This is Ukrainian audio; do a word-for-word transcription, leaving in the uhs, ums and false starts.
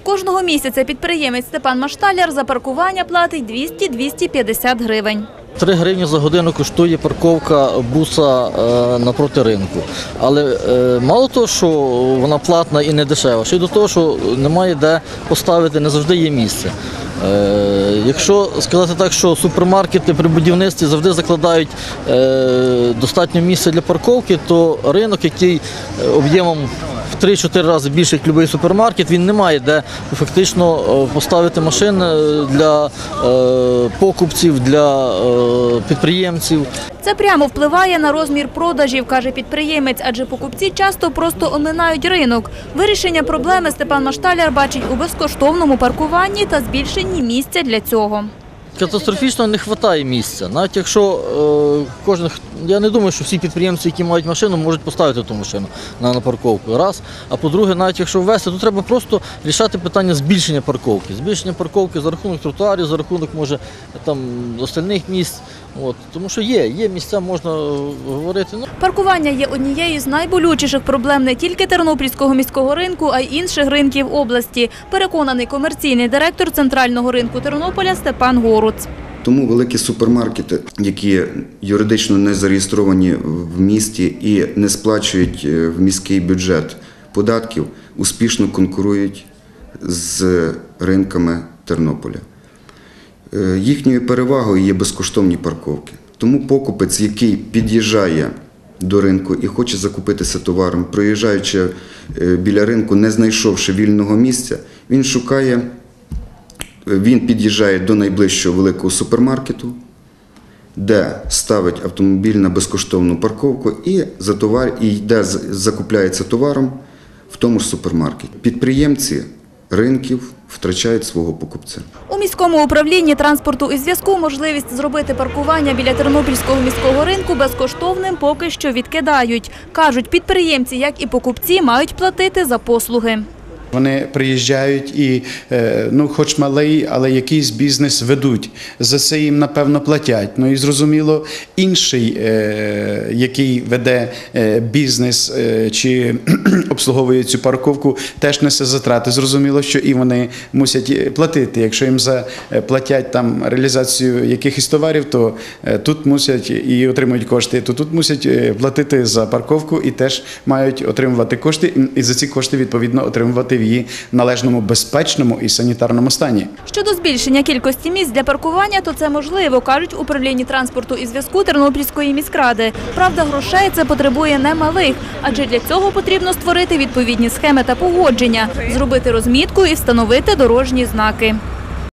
Кожного місяця підприємець Степан Машталяр за паркування платить двісті - двісті п'ятдесят гривень. три гривні за годину коштує парковка буса напроти ринку. Але мало того, що вона платна і не дешева, ще й до того, що немає де поставити, не завжди є місце. Якщо сказати так, що супермаркети при будівництві завжди закладають достатньо місця для парковки, то ринок, який об'ємом в три-чотири рази більше, як будь-який супермаркет, він не має де фактично поставити машини для покупців, для підприємців. Це прямо впливає на розмір продажів, каже підприємець, адже покупці часто просто оминають ринок. Вирішення проблеми Степан Машталяр бачить у безкоштовному паркуванні та збільшенні місця для цього. Катастрофічно не вистачає місця. Навіть якщо е, кожен, я не думаю, що всі підприємці, які мають машину, можуть поставити ту машину на, на парковку. Раз. А по-друге, навіть якщо ввести, то треба просто рішати питання збільшення парковки. Збільшення парковки за рахунок тротуарів, за рахунок, може, там, остальних місць. От. Тому що є, є місця, можна говорити. Ну. Паркування є однією з найболючіших проблем не тільки Тернопільського міського ринку, а й інших ринків області, переконаний комерційний директор центрального ринку Тернополя Степан Горуц. Тому великі супермаркети, які юридично не зареєстровані в місті і не сплачують в міський бюджет податків, успішно конкурують з ринками Тернополя. Їхньою перевагою є безкоштовні парковки. Тому покупець, який під'їжджає до ринку і хоче закупитися товаром, проїжджаючи біля ринку, не знайшовши вільного місця, він шукає, він під'їжджає до найближчого великого супермаркету, де ставить автомобіль на безкоштовну парковку і, за товар, і йде, закупляється товаром в тому ж супермаркеті. Підприємці ринків втрачають свого покупця. У міському управлінні транспорту і зв'язку можливість зробити паркування біля Тернопільського міського ринку безкоштовним поки що відкидають. Кажуть, підприємці, як і покупці, мають платити за послуги. Вони приїжджають і, ну, хоч малий, але якийсь бізнес ведуть. За це їм, напевно, платять. Ну і, зрозуміло, інший, який веде бізнес чи обслуговує цю парковку, теж несе затрати. Зрозуміло, що і вони мусять платити. Якщо їм заплатять там реалізацію якихось товарів, то тут мусять і отримують кошти, то тут мусять платити за парковку і теж мають отримувати кошти, і за ці кошти, відповідно, отримувати в її належному, безпечному і санітарному стані. Щодо збільшення кількості місць для паркування, то це можливо, кажуть в управлінні транспорту і зв'язку Тернопільської міськради. Правда, грошей це потребує немалих, адже для цього потрібно створити відповідні схеми та погодження, зробити розмітку і встановити дорожні знаки.